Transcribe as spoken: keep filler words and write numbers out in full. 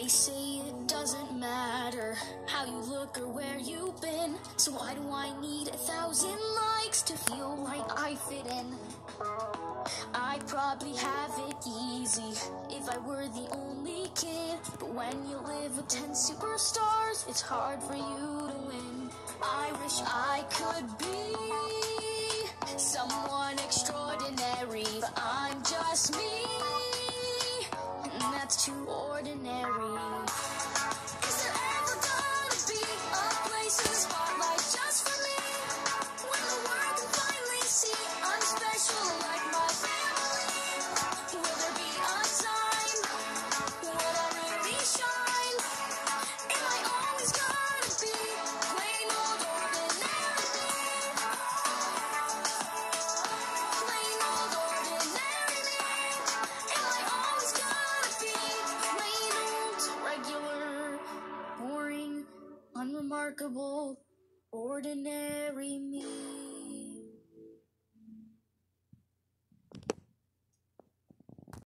say it doesn't matter how you look or where you've been. So why do I need a thousand likes to feel like I fit in? I'd probably have it easy if I were the only kid. But when you live with ten superstars, it's hard for you to win. I wish I could be someone extraordinary, but I'm just me, and that's too ordinary. Is there ever gonna be a place in the spotlight just for me, when the world can finally see I'm special like my family? Will there be a time when I really shine? Am I always gonna be plain old ordinary me? Plain old ordinary me. Am I always gonna be plain old, regular, boring, unremarkable, ordinary me?